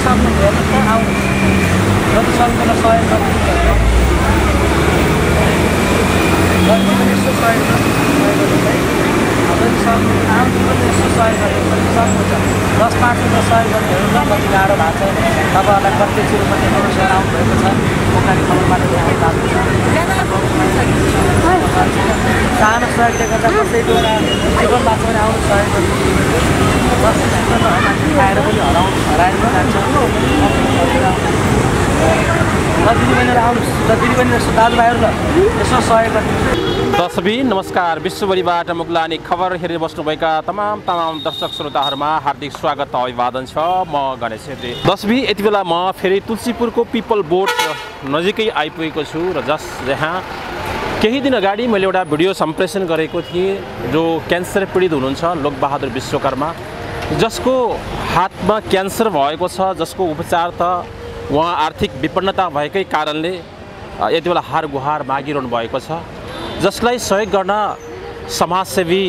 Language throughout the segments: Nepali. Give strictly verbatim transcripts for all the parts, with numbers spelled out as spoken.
सक्नु भएन त आउनु जति सक्नु सहयोग गर्नु जति पनि यसो सहयोग गर्नु जति सक्नु आउनु पनि यसो सहयोग गर्नु जति सक्नुहुन्छ दस पाँच रुपियाँ सहयोग गर्नेहरू कति गाह्रो भएको छ तपाईँहरूलाई प्रत्यक्ष रूपमा देखाउन सर आउनुभएको छ पोखरी खबरबाट देखाउनु भएको छ सानो सहयोग देखाउँदा कसैको जीवन बाँच्छ भने आउनु सहयोग गर्नु दस खाएर पनि हराउनु हराएर पनि जान्छ दिदीबहिनीहरू आउनु दिदीबहिनी जस्तो दाजुभाइहरूलाई यसो सहयोग गर्नु। दर्शकबी नमस्कार, विश्वभरिबाट मुगलानी खबर हेरेर बस्नुभएका तमाम तमाम दर्शक श्रोताहरूमा हार्दिक स्वागत अभिवादन छ। म गणेश छेत्री। दर्शकबी यति बेला म फेरि तुलसीपुरको पिपल बोट नजिकै आइपुगेको छु र जस जहाँ केही दिन अगाडि मैले एउटा भिडियो सम्प्रेषण गरेको थिएँ जो क्यान्सर पीडित हुनुहुन्छ लोकबहादुर विश्वकर्मा, जसको हातमा क्यान्सर भएको छ, जसको उपचार त उहाँ आर्थिक विपन्नता भएकै कारणले यति बेला हार गुहार मागिरहनु भएको छ, जसलाई सहयोग गर्न समाजसेवी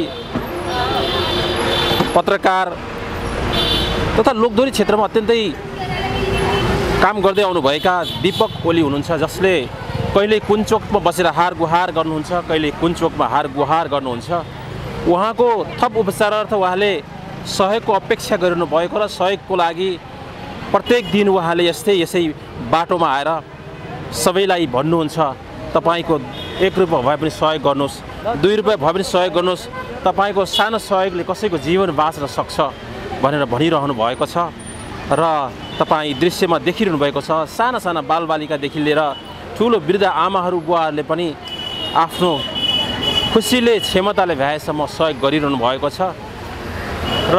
पत्रकार तथा लोकदोरी क्षेत्रमा अत्यन्तै काम गर्दै आउनुभएका दीपक ओली हुनुहुन्छ, जसले कहिले कुन चोकमा बसेर हार गुहार गर्नुहुन्छ, कहिले कुन चोकमा हार गुहार गर्नुहुन्छ। उहाँको थप उपचारार्थ उहाँले सहयोगको अपेक्षा गरिरहनु भएको र सहयोगको लागि प्रत्येक दिन उहाँले यस्तै यसै बाटोमा आएर सबैलाई भन्नुहुन्छ तपाईको एक रुपियाँ भए पनि सहयोग गर्नुहोस्, दुई रुपियाँ भए पनि सहयोग गर्नुहोस्, तपाईँको सानो सहयोगले कसैको जीवन बाँच्न सक्छ भनेर भनिरहनु भएको छ। र तपाईँ दृश्यमा देखिरहनु भएको छ साना साना बालबालिकादेखि लिएर ठुलो वृद्ध आमाहरू बुवाहरूले पनि आफ्नो खुसीले क्षमताले भ्याएसम्म सहयोग गरिरहनु भएको छ। र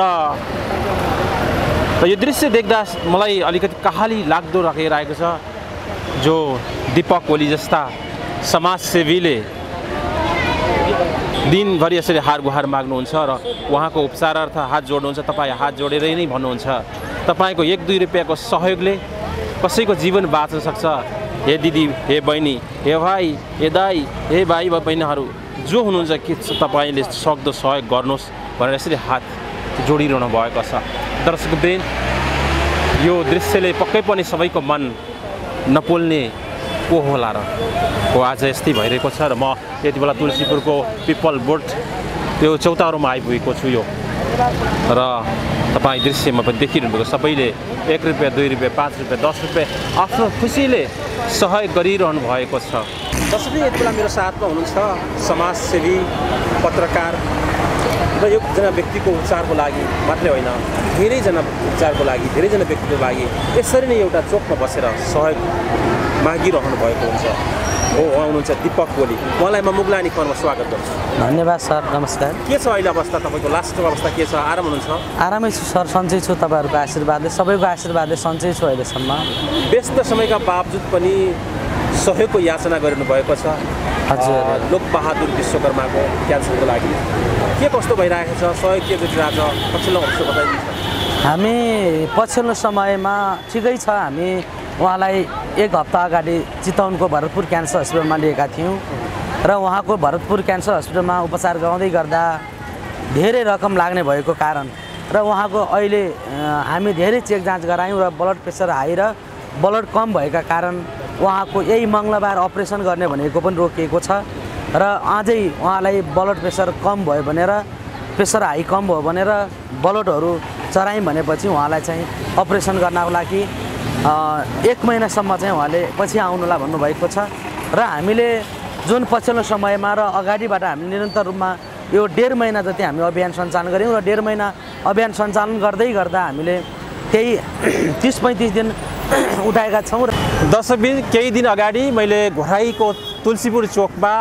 यो दृश्य देख्दा मलाई अलिकति कहाली लाग्दो राखिरहेको छ, जो दीपक ओली जस्ता समाजसेवीले दिनभरि यसरी हार गुहार माग्नुहुन्छ र उहाँको उपचारार्थ हात जोड्नुहुन्छ। तपाईँ हात जोडेरै नै भन्नुहुन्छ तपाईँको एक दुई रुपियाँको सहयोगले कसैको जीवन बाँच्न सक्छ। हे दिदी, हे बहिनी, हे भाइ, हे दाई, हे भाइ बहिनीहरू जो हुनुहुन्छ कि तपाईँले सक्दो सहयोग गर्नुहोस् भनेर यसरी हात जोडिरहनु भएको छ। दर्शकवृन्द, यो दृश्यले पक्कै पनि सबैको मन नपोल्ने को होला र हो आज यस्तै भइरहेको छ। र म यति बेला तुलसीपुरको पिपल बोट त्यो चौतारोमा आइपुगेको छु यो, र तपाईँ दृश्यमा पनि देखिरहनु भएको सबैले एक रुपियाँ दुई रुपियाँ पाँच रुपियाँ दस रुपियाँ आफ्नो खुसीले सहयोग गरिरहनु भएको छ। जसरी यति बेला मेरो साथमा हुनुहुन्छ समाजसेवी पत्रकार र एकजना व्यक्तिको उपचारको लागि मात्रै होइन, धेरैजना उपचारको लागि धेरैजना व्यक्तिको लागि यसरी नै एउटा चोकमा बसेर सहयोग मागिरहनु भएको हुन्छ। हो उहाँ हुनुहुन्छ दीपक ओली। उहाँलाई म मुगलानी खबरमा स्वागत गर्छु। धन्यवाद सर, नमस्कार। के छ अहिले अवस्था तपाईँको? लास्टको अवस्था के छ? आराम हुनुहुन्छ? आरामै छु सर, सन्चै छु, तपाईँहरूको आशीर्वादले, सबैको आशीर्वादले सन्चै छु अहिलेसम्म। व्यस्त समयका बावजुद पनि सहयोगको याचना गरिनु भएको छ हजुर लोकबहादुर विश्वकर्माको क्यान्सरको लागि। के कस्तो भइरहेको छ? सहयोग के गरिरहेको छ? पछिल्लो वर्ष बताइदिन्छ। हामी पछिल्लो समयमा ठिकै छ। हामी उहाँलाई एक हप्ता अगाडि चितवनको भरतपुर क्यान्सर हस्पिटलमा लिएका थियौँ र उहाँको भरतपुर क्यान्सर हस्पिटलमा उपचार गराउँदै गर्दा धेरै रकम लाग्ने भएको कारण र उहाँको अहिले हामी धेरै चेक जाँच गरायौँ र ब्लड प्रेसर हाई र ब्लड कम भएका कारण उहाँको यही मङ्गलबार अपरेसन गर्ने भनेको पनि रोकिएको छ। र अझै उहाँलाई ब्लड प्रेसर कम भयो भनेर प्रेसर हाई कम भयो भनेर ब्लडहरू चरायौँ भनेपछि उहाँलाई चाहिँ अपरेसन गर्नको लागि एक महिनासम्म चाहिँ उहाँले पछि आउनुलाई भन्नुभएको छ। र हामीले जुन पछिल्लो समयमा र अगाडिबाट हामी निरन्तर रूपमा यो डेढ महिना जति हामी अभियान सञ्चालन गऱ्यौँ र डेढ महिना अभियान सञ्चालन गर्दै गर्दा हामीले केही तिस पैँतिस दिन उठाएका छौँ। दर्शकबिन, केही दिन अगाडि मैले घोराईको तुलसीपुर चोकमा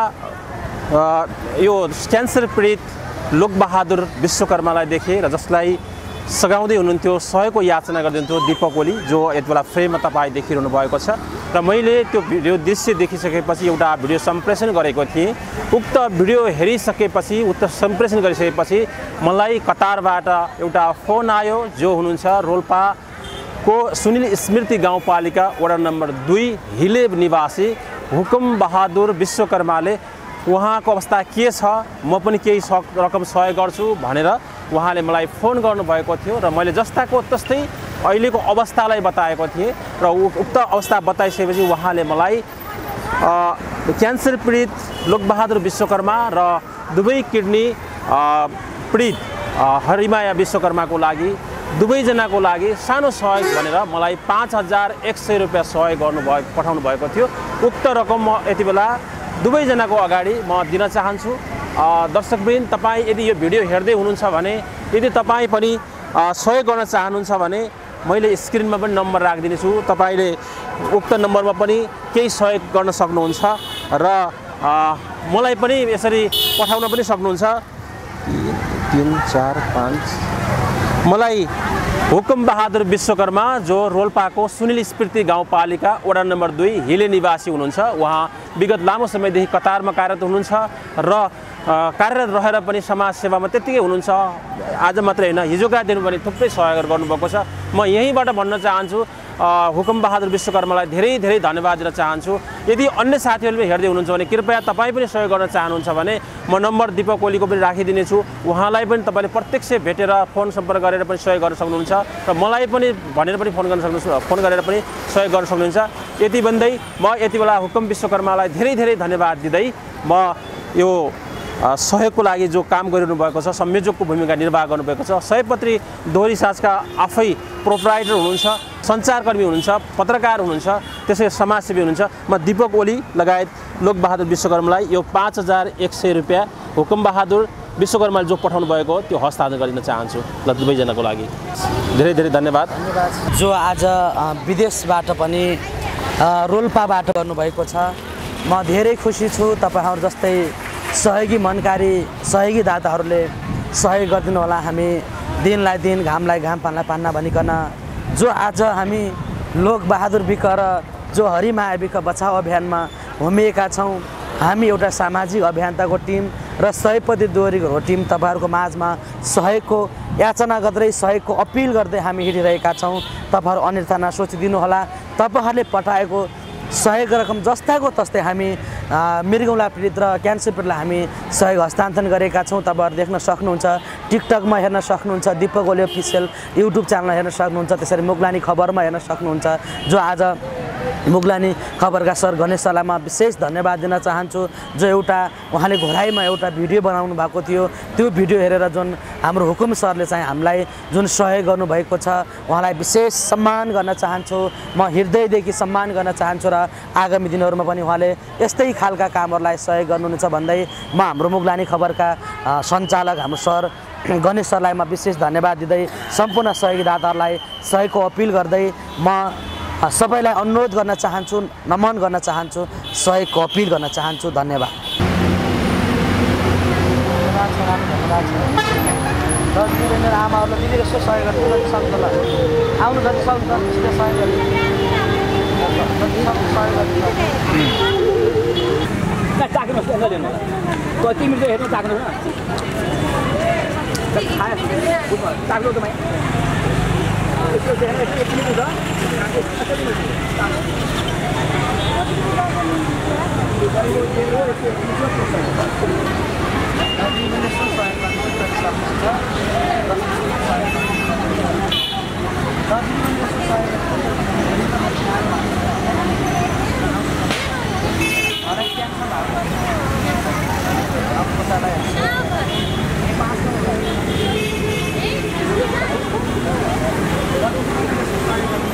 यो क्यान्सर पीडित लोकबहादुर विश्वकर्मालाई देखेँ र जसलाई सघाउँदै हुनुहुन्थ्यो, सहयोगको याचना गर्नुहुन्थ्यो दीपक ओली, जो यति बेला फ्रेममा तपाईँ देखिरहनु भएको छ। र मैले त्यो भिडियो दृश्य देखिसकेपछि एउटा भिडियो सम्प्रेषण गरेको थिएँ। उक्त भिडियो हेरिसकेपछि उक्त सम्प्रेषण गरिसकेपछि मलाई कतारबाट एउटा फोन आयो, जो हुनुहुन्छ रोल्पाको सुनिल स्मृति गाउँपालिका वडा नम्बर दुई हिले निवासी हुकुम बहादुर विश्वकर्माले उहाँको अवस्था के छ, म पनि केही रकम सहयोग गर्छु भनेर उहाँले मलाई फोन गर्नुभएको थियो। र मैले जस्ताको तस्तै अहिलेको अवस्थालाई बताएको थिएँ र उक्त अवस्था बताइसकेपछि उहाँले मलाई क्यान्सर पीडित लोकबहादुर विश्वकर्मा र दुवै किडनी पीडित हरिमाया विश्वकर्माको लागि दुवैजनाको लागि सानो सहयोग भनेर मलाई पाँच हजार एक सय रुपियाँ सहयोग गर्नुभयो पठाउनु भएको थियो। उक्त रकम म यति बेला दुवैजनाको अगाडि म दिन चाहन्छु। दर्शकवृन्द, तपाईँ यदि यो भिडियो हेर्दै हुनुहुन्छ भने यदि तपाईँ पनि सहयोग गर्न चाहनुहुन्छ भने मैले स्क्रिनमा पनि नम्बर राखिदिनेछु। तपाईँले उक्त नम्बरमा पनि केही सहयोग गर्न सक्नुहुन्छ र मलाई पनि यसरी पठाउन पनि सक्नुहुन्छ। तीन चार पाँच मलाई हुकुम बहादुर विश्वकर्मा जो रोल्पाको सुनिल स्मृति गाउँपालिका वडा नम्बर दुई हिले निवासी हुनुहुन्छ। उहाँ विगत लामो समयदेखि कतारमा कार्यरत हुनुहुन्छ र कार्यरत रहेर पनि समाजसेवामा त्यत्तिकै हुनुहुन्छ। आज मात्रै होइन, हिजोका दिन पनि थुप्रै सहयोग गर्नुभएको छ। म यहीँबाट भन्न चाहन्छु हुकुम बहादुर विश्वकर्मालाई धेरै धेरै धन्यवाद दिन चाहन्छु। यदि अन्य साथीहरूले हेर्दै हुनुहुन्छ भने कृपया तपाईँ पनि सहयोग गर्न चाहनुहुन्छ भने म नम्बर दिपक ओलीको पनि राखिदिनेछु। उहाँलाई पनि तपाईँले प्रत्यक्ष भेटेर फोन सम्पर्क गरेर पनि सहयोग गर्न सक्नुहुन्छ र मलाई पनि भनेर पनि फोन गर्न सक्नुहुन्छ फोन गरेर पनि सहयोग गर्न सक्नुहुन्छ। यति भन्दै म यति बेला हुकुम विश्वकर्मालाई धेरै धेरै धन्यवाद दिँदै म यो सहयोगको लागि जो काम गरिरहनु भएको छ, संयोजकको भूमिका निर्वाह गर्नुभएको छ, सयपत्री दोहोरी साँझका आफै प्रोप्राइटर हुनुहुन्छ, सञ्चारकर्मी हुनुहुन्छ, पत्रकार हुनुहुन्छ, त्यसै समाजसेवी हुनुहुन्छ। म दिपक ओली लगायत लोकबहादुर विश्वकर्मालाई यो पाँच हजार एक सय रुपियाँ हुकुम बहादुर विश्वकर्माले जो पठाउनु भएको त्यो हस्तान्तरण गर्न चाहन्छु। ल दुवैजनाको लागि धेरै धेरै धन्यवाद। जो आज विदेशबाट पनि रोल्पाबाट गर्नुभएको छ, म धेरै खुसी छु। तपाईँहरू जस्तै सहयोगी मनकारी सहयोगी दाताहरूले सहयोग गरिदिनु होला। हामी दिनलाई दिन घामलाई घाम पानलाई पान्न भनिकन जो आज हामी लोकबहादुर विक र जो हरिमाया विक बचाउ अभियानमा होमिएका छौँ, हामी एउटा सामाजिक अभियन्ताको टिम र सयपत्री दोहोरीको टिम तपाईँहरूको माझमा सहयोगको याचना गर्दै सहयोगको अपिल गर्दै हामी हिँडिरहेका छौँ। तपाईँहरू अन्यथा नसोचिदिनु होला। तपाईँहरूले पठाएको सहयोग रकम जस्ताको तस्तै हामी मृगौला पीडित र क्यान्सर पीडितलाई हामी सहयोग हस्तान्तरण गरेका छौँ। तपाईँहरू देख्न सक्नुहुन्छ, टिकटकमा हेर्न सक्नुहुन्छ, दिपक ओली अफिसियल युट्युब च्यानलमा हेर्न सक्नुहुन्छ, त्यसरी मुगलानी खबरमा हेर्न सक्नुहुन्छ। जो आज मुगलानी खबरका सर गणेश सरलाई म विशेष धन्यवाद दिन चाहन्छु। जो एउटा उहाँले घोराइमा एउटा भिडियो बनाउनु भएको थियो, त्यो भिडियो हेरेर जुन हाम्रो हुकुम सरले चाहिँ हामीलाई जुन सहयोग गर्नुभएको छ, उहाँलाई विशेष सम्मान गर्न चाहन्छु। म हृदयदेखि सम्मान गर्न चाहन्छु र आगामी दिनहरूमा पनि उहाँले यस्तै खालका कामहरूलाई सहयोग गर्नुहुनेछ भन्दै म हाम्रो मुगलानी खबरका सञ्चालक हाम्रो सर गणेश सरलाई म विशेष धन्यवाद दिँदै सम्पूर्ण सहयोगीदाताहरूलाई सहयोगको अपिल गर्दै म सबैलाई अनुरोध गर्न चाहन्छु, नमन गर्न चाहन्छु, सहयोगको अपिल गर्न चाहन्छु। धन्यवाद। मेरो आमाहरूलाई दिदी यसो सहयोग गर्नु सक्छ ल, आउनु जति सक्छ त्यसले सहयोग गर्नु तिमी चाहिँ हेर्नु ताक्नु ताक्नु तपाईँ Apa